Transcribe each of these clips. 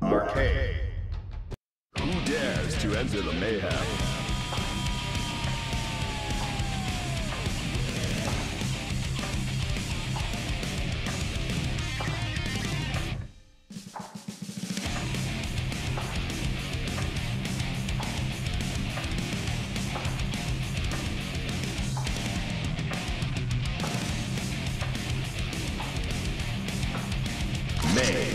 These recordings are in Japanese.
Arcade. Who dares to enter the mayhem? May.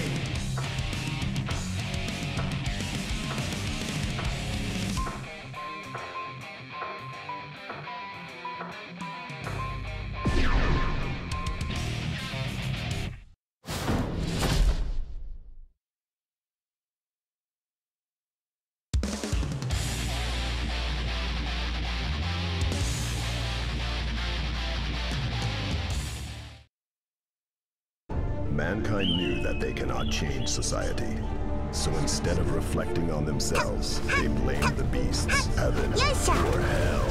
Mankind knew that they cannot change society. So instead of reflecting on themselves, they blamed the beasts, heaven, or hell.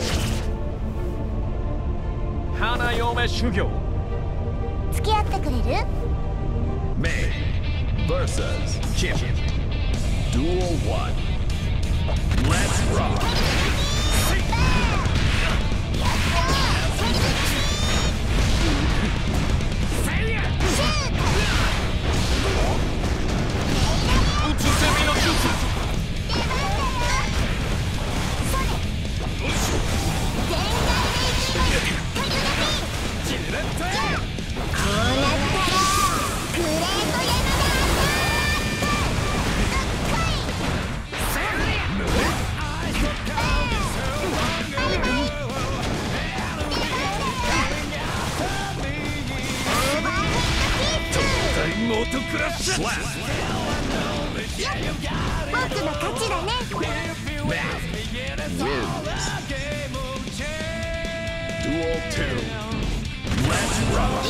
Hana Yome Shugyo. May versus Kim. Duel 1. Let's rock! Slap! Wins. Duel 2. Let's rock!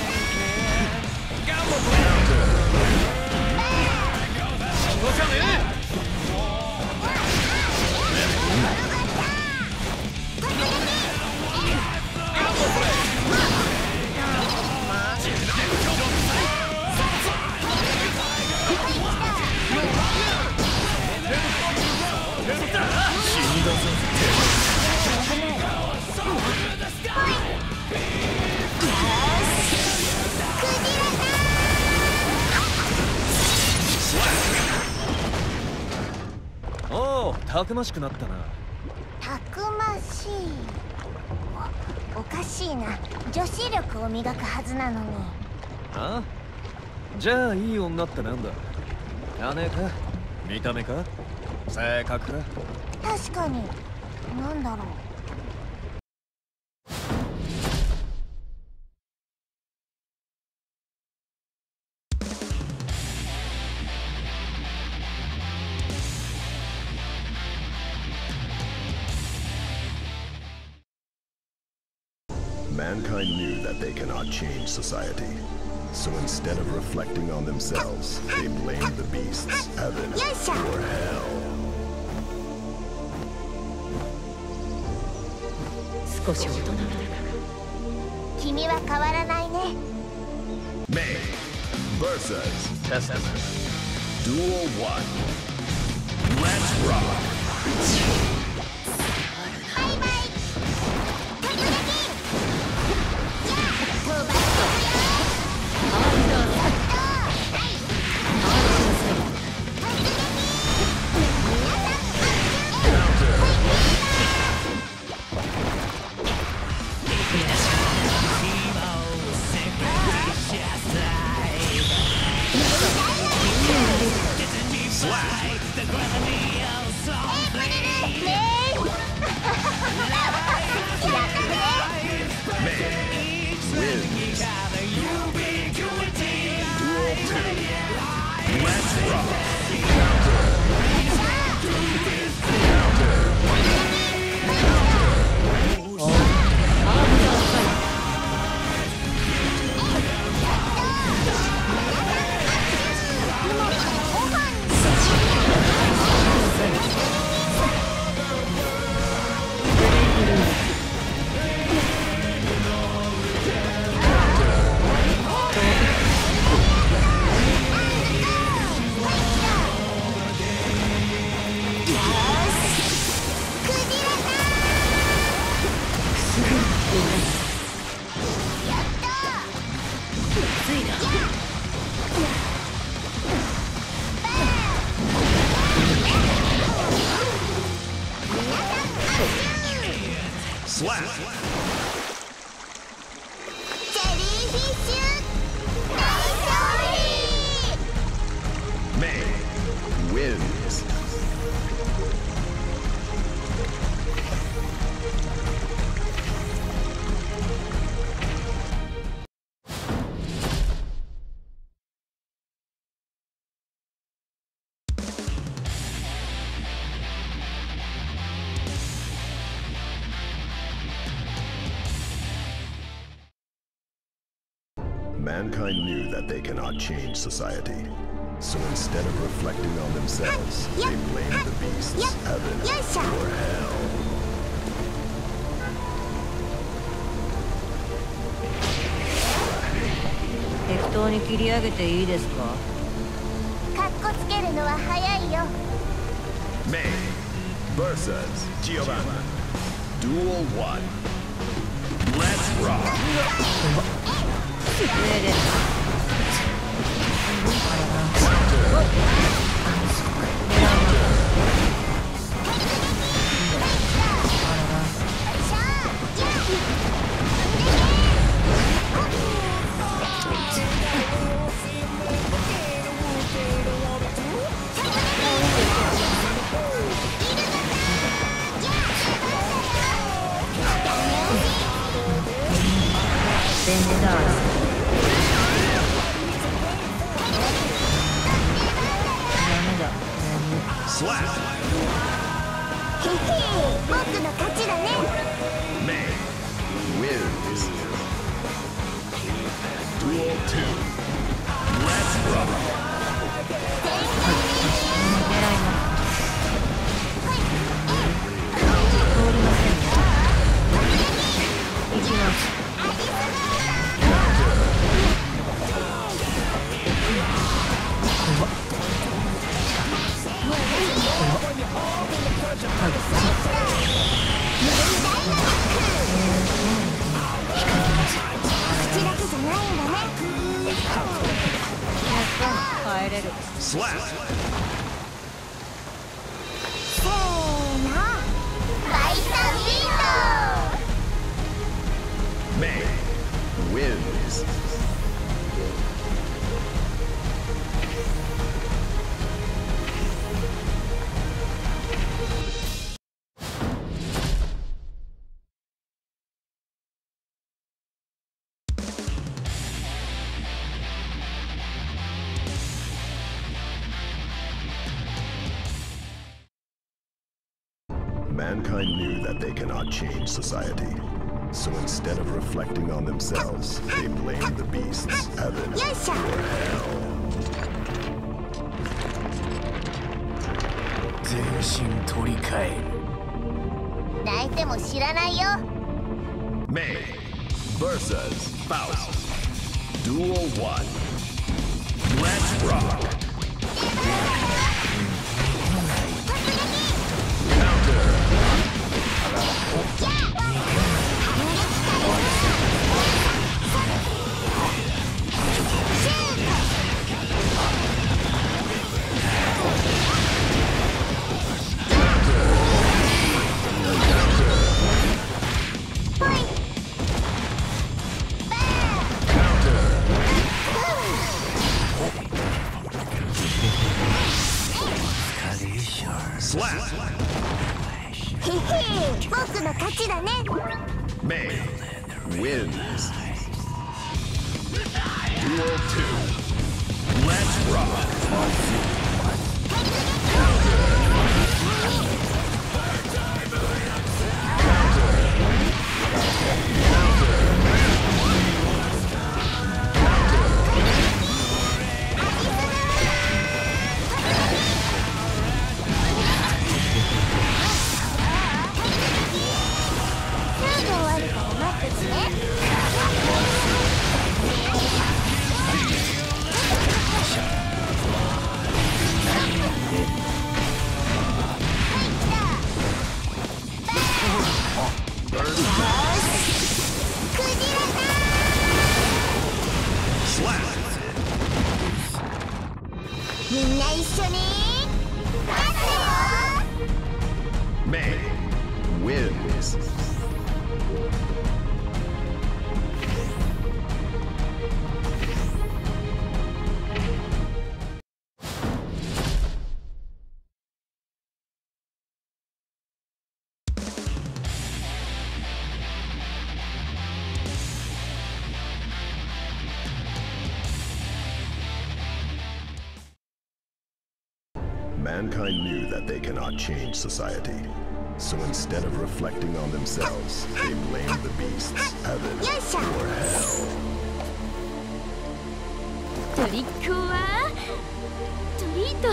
おお、たくましくなったな。 たくましい。おかしいな。女子力を磨くはずなのに。 あ？じゃあいい女ってなんだ。金か？見た目か？性格か？ 確かに。なんだろう。 Mankind knew that they cannot change society. So instead of reflecting on themselves, they blamed the beasts, heaven, or hell. 少し大人だ。君は変わらないね。 May versus Testament. Duel 1. Let's rock! Slap! Slap! May wins. Mankind knew that they cannot change society. So instead of reflecting on themselves, they blamed the beasts, heaven, or hell. 適当に切り上げていいですか？ かっこつけるのは早いよ。 May versus Giovanna. Duel 1. Let's rock! 上です。 全然だ。 Slap! へへ、僕の勝ちだね。 May wins. Duel 2. Let's rock! 通りませんね。行きます。 口だけじゃないんだね。 帰れる。 Slap! せーの、バイタビート。 May wins. Mankind knew that they cannot change society. So instead of reflecting on themselves, they blamed the beasts, heaven, or hell. 全身取り替える。 泣いても知らないよ。 May versus Faust. Duel 1. Let's rock! Slap! へへ、僕の勝ちだね。 May wins. Duel 2. Let's rock! みんな一緒に勝つよ。 May wins. Mankind knew that they cannot change society. So instead of reflecting on themselves, they blamed the beasts, heaven, or hell. トリックはトリート。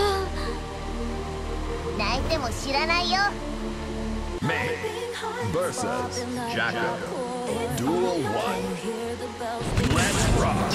泣いても知らないよ。 May versus Jacko. Duel 1. Let's rock.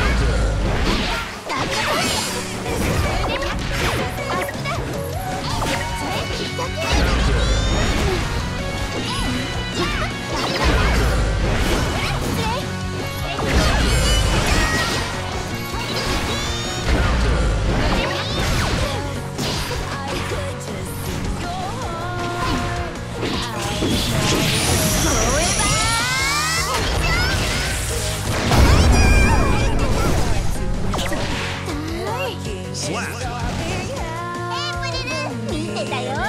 Slap. エイプリル見てたよ。や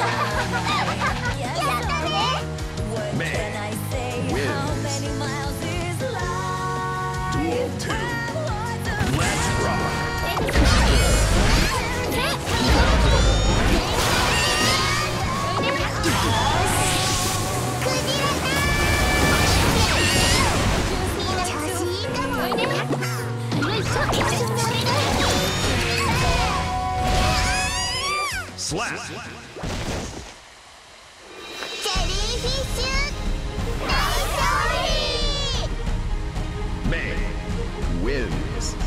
ったね。 May wins. Duel 2. Let's rock. クジラさん。みんな調子いいかも。よいしょ。 Slap. ジェリーフィッシュ大勝利。 May wins.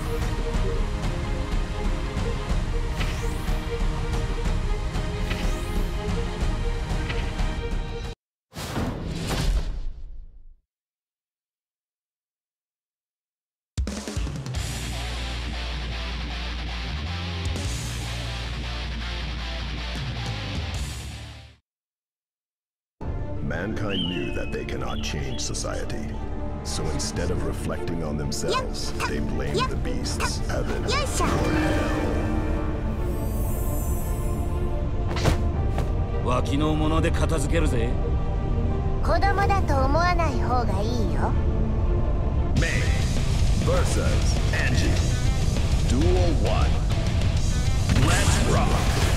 Mankind knew that they cannot change society. So instead of reflecting on themselves, they blamed the beasts, heaven, or hell. 脇のもので片付けるぜ。 子供だと思わない方がいいよ。 May versus Angie. Duel 1. Let's rock.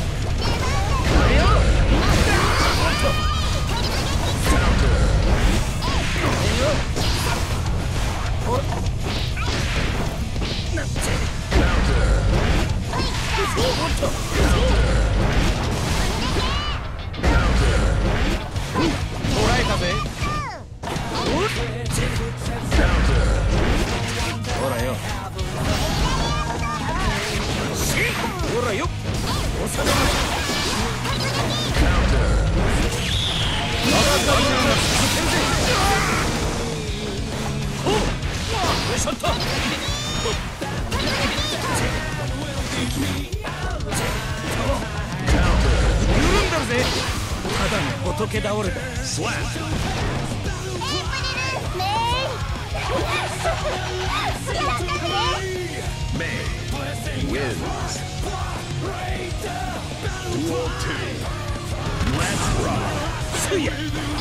Slap. May wins. Duel 2. Let's rock.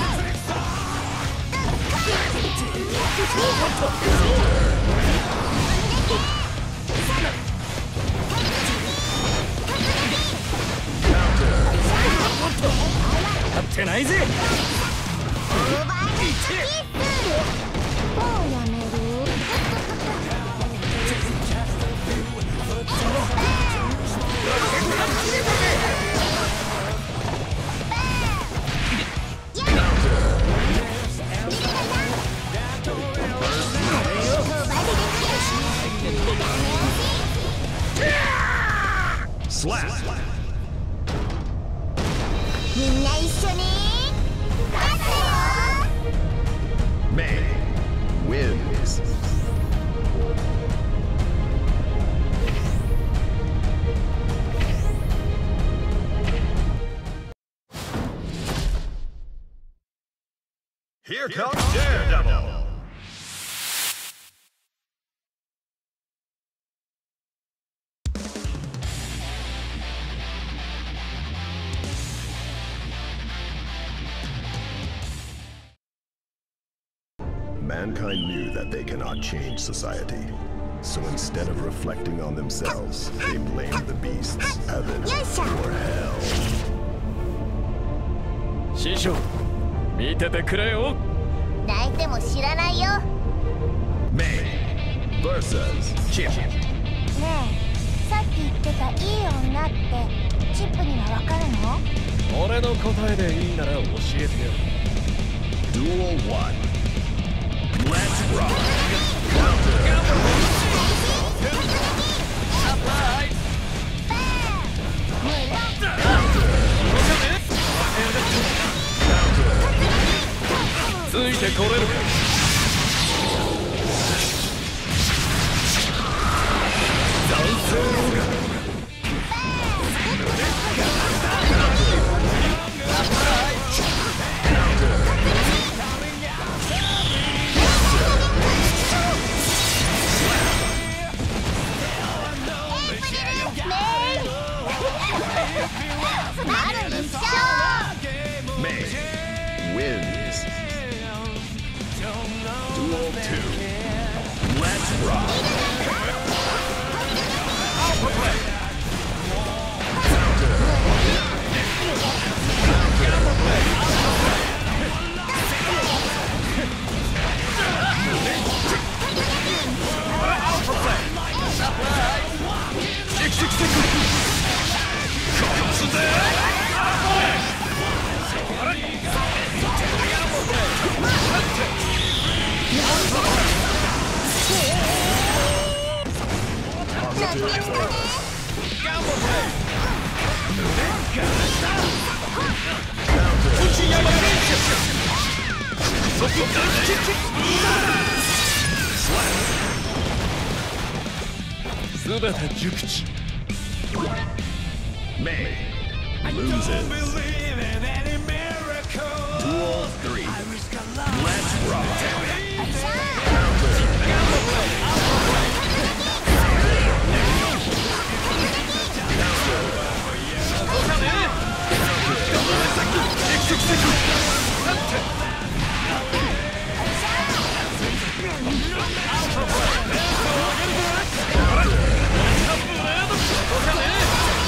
Slap. みんな一緒に勝つよ。 May wins. Here comes Daredevil! Mankind knew that they cannot change society. So instead of reflecting on themselves, they blamed the beasts, heaven, or hell. 師匠、見ててくれよ。 泣いても知らないよ。 May versus Chip. ねえ、さっき言ってたいい女ってチップにはわかるの？ 俺の答えでいいなら教えてよ。 Duel 1. Let's rock! Counter! ついてこれるか。残声あるでしょ。 May wins. Duel 2. Let's rock! Alpha play! Counter! Alpha play! Alpha play! May loses. Duel 3. Let's rock. Counter!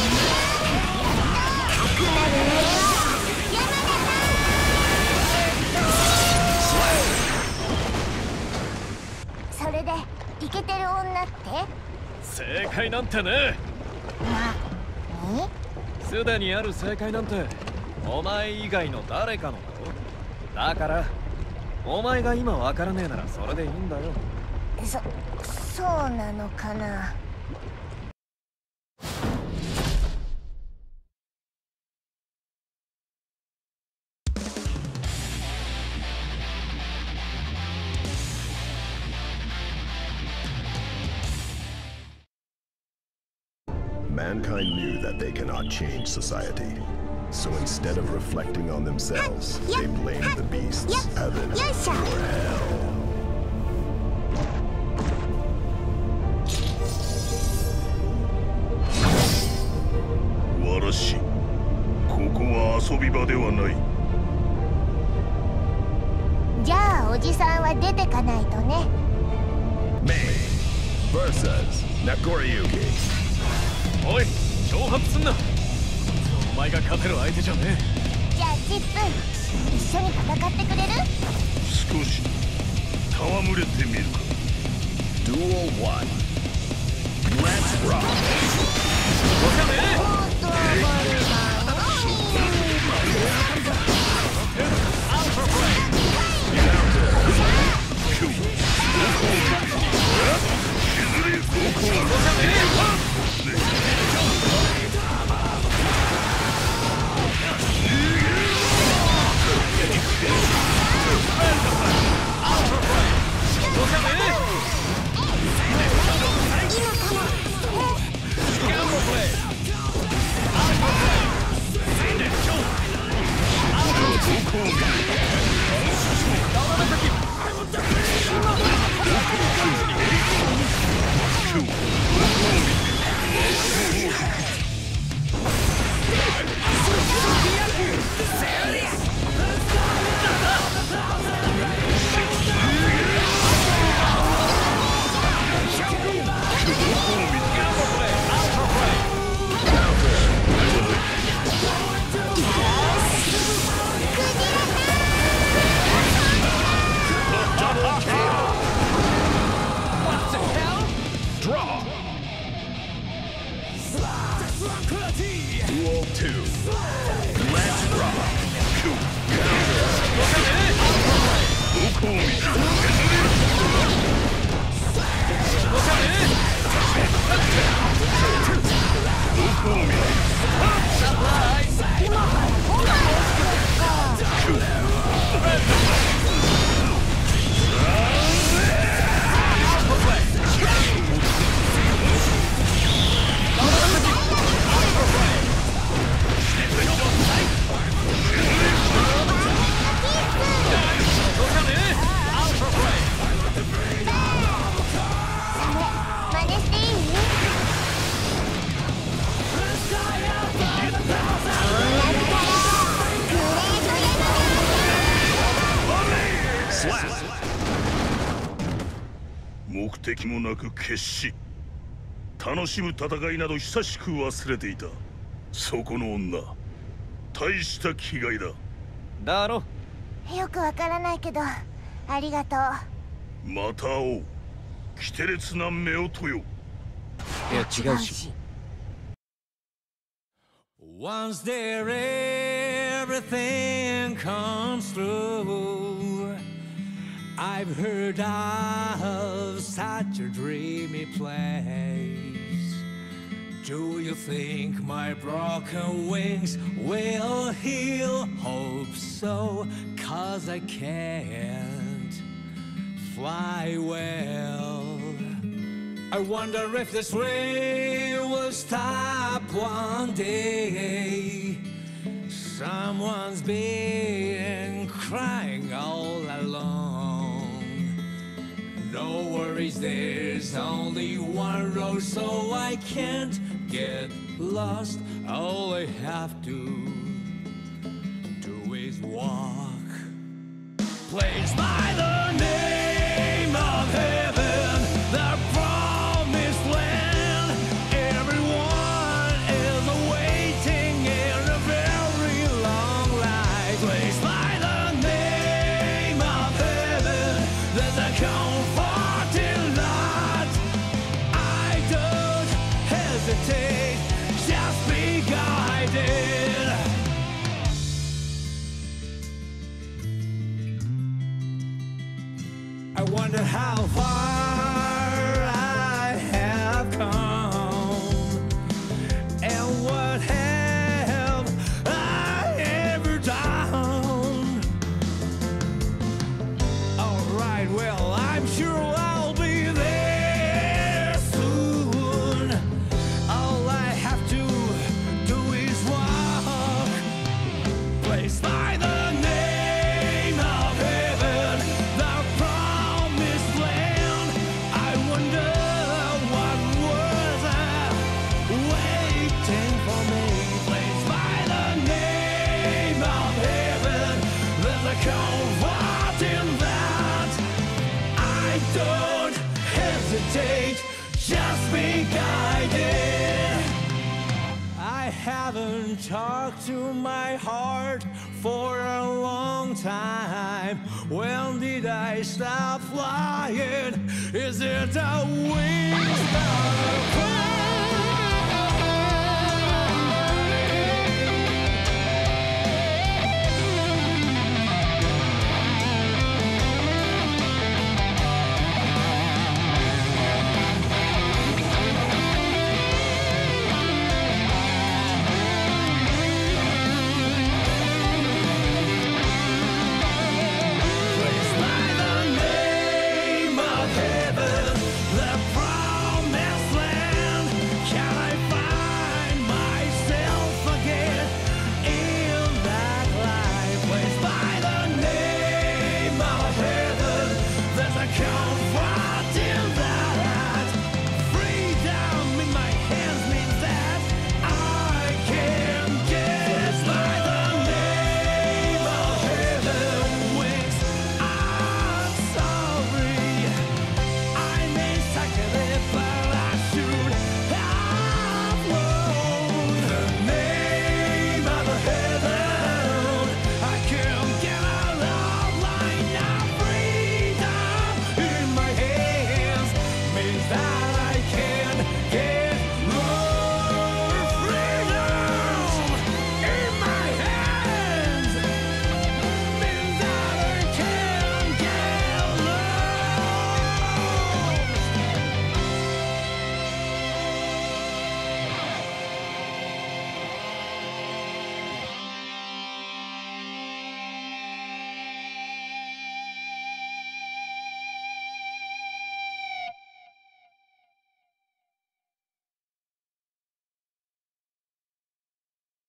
それでイケてる女って？ 正解なんてね。 何？ すでにある正解なんてお前以外の誰かのだろ。だからお前が今わからねえならそれでいいんだよ。 そうなのかな。 Mankind knew that they cannot change society. So instead of reflecting on themselves, they blamed the beasts, heaven, or hell. Warashi, ここは遊び場ではない。 じゃあおじさんは出てかないとね。 May versus Nakoriyuki. おい、挑発すんな。お前が勝てる相手じゃねえ。 じゃあチップ、一緒に戦ってくれる？ 少し戯れてみるか。 Duel 1. Let's rock. 動かねえ。アルファプレイ。 今日削れ高校動かねえ。 Duel 2. Let's rock. Cool. どこを見た。目的もなく決死。楽しむ戦いなど久しく忘れていた。そこの女、大した気概だ。 だろ。 よくわからないけどありがとう。 また会おう。キテレツな夫婦よ。 いや違うし。Once there everything comes through, I've heard of such a dreamy place. Do you think my broken wings will heal? Hope so, 'cause I can't fly well. I wonder if this rain will stop one day. Someone's been crying all along. No worries, there's only one road, so I can't get lost. All I have to do is walk. Place by the name of heaven, the promised land. Everyone is waiting in a very long line. Place by the name of heaven, there's a comfort in that. I don't hesitate, just be guided. I wonder how far I have come, and what have I ever done. Alright, well, I'm sure I'll be there soon. All I have to do is walk. Placed by the name of heaven, the promised land. I wonder what was waiting for me. Placed by the name of heaven, there's a comfort in that. I don't hesitate, just be guided. I haven't talked to my heart for a long time. When did I stop flying? Is it the wings that are Placed by the name of heaven, the promised land.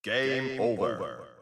Game over.